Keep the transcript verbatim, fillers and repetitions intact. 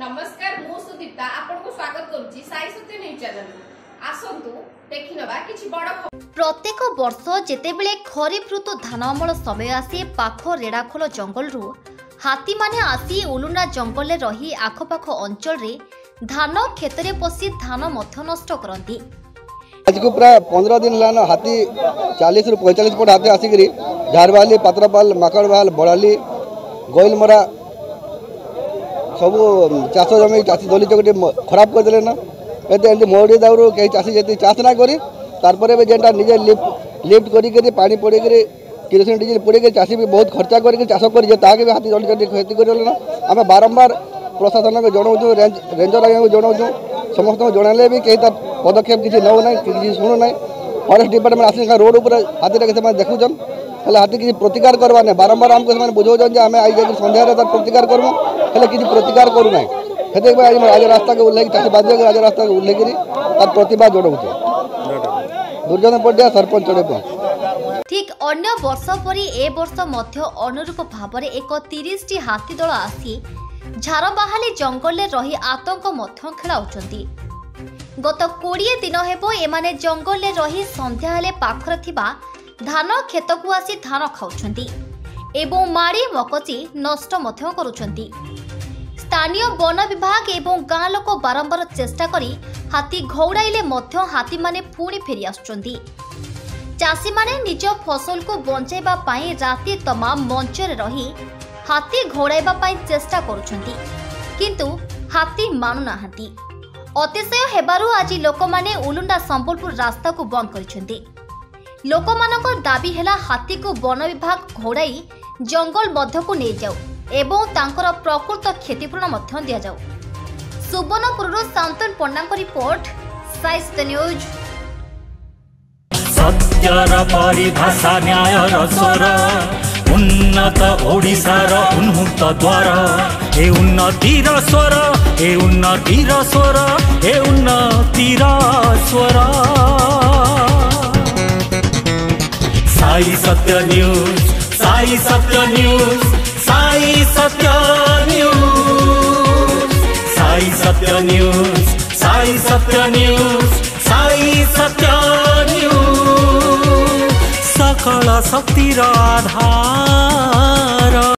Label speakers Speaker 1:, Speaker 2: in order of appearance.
Speaker 1: नमस्कार मु सुदीप्ता आपन को स्वागत करूची साई सत्य न्यूज चैनल आसंतु देखिनबा किछि बड़
Speaker 2: प्रत्येक वर्ष जेतेबेले खरीफ ऋतु धान अमल समय आसे पाख रेड़ाखोल जंगल रु हाथी माने आसी उलुंडा जंगल रे रही आखपाख अंचल रे धान खेत रे पसी धान मध्य नष्ट करंती।
Speaker 3: आज को प्राय पंद्रह दिन लान हाथी चालीस रु पैंतालीस फुट हाथी आसिक झारबाली पात्रपाल माकड़वाल बड़ाली गोइलमरा सब चाष जमी चाषी दली चकटी खराब करदे ना एमती मरुड़ी दाऊ कहीं चाषी जी चाष ना करी जेनटा निजे लिफ्ट लिफ्ट करी पानी पड़े किरोसिन डीजेल पड़े चाषी भी बहुत खर्चा करके चाष कर भी हाथी दली चकटी क्षति कर आम बारंबार प्रशासन को जनाऊँ रेंजर आज्ञा को जनाऊँ समस्त जनाले भी कहीं पदक्षेप किसी नौ ना कि शुणु ना फरेस्ट डिपार्टमेंट आस रोड पर हाथी के देखुन हेल्ले हाथी किसी प्रतिकार करवा ना बारंबार आमको बुझाऊँ आम आई सन्ध्या प्रतिकार करमु हेल्ले किसी प्रतिकार करूना से राज रास्ता को उल्लेख चाषी बाध्य राज रास्ता को उल्लेख तार प्रतिभा जनाऊँ दुर्जन पड़िया सरपंच चढ़े
Speaker 2: ठीक अन्य वर्ष परी ए वर्ष मध्य अनुरूप भाव में एक तीस टी हाथी दल आसी झारबाहाली जंगल में रही आतंक मध्य खेलाउछंती। गत कोड़े दिन हेबो एमाने जंगल में रही संध्या हेले पाखरे थिबा धान खेत को आसी धान खाउछंती एवं माड़ी मकची नष्ट मध्य करुछंती। स्थानीय वन विभाग एवं गाँ लोक बारंबार चेष्टा करी हाथी घौड़ाइले मध्य हाथी माने पुणी फेरी आसुछंती। चाषी माने निज फसल को बंचाइबा पाई राति तमाम मंचरे रही हाथी घौड़ाइबा पाई चेष्टा करुछंती किंतु हाथी मानु नाहांती। अतिशय हेबारु आज लोकमाने उलुंडा संबलपुर रास्ता को बंद करिसेंती। लोकमानक दाबी हेला हाथी को वन विभाग घौड़ाई जंगल मध्य को नहीं जाऊ एवं तांकर प्रकृत क्षतिपूरण मध्य दिया जाऊ। सुवर्णपुर शांतन पंडा रिपोर्ट साइस द न्यूज।
Speaker 4: सत्यर परिभाषा न्यायर स्वर उन्नत ओडिशार उन्मुक्त द्वार ए उन्नतिर स्वर ए उन्नतिर स्वर ए उन्नतिर स्वर साई सत्य न्यूज साई सत्य न्यूज साई सत्य न्यूज साई सत्य न्यूज साई सत्य न्यूज साई सत्य न्यूज सकल शक्तिर आधार।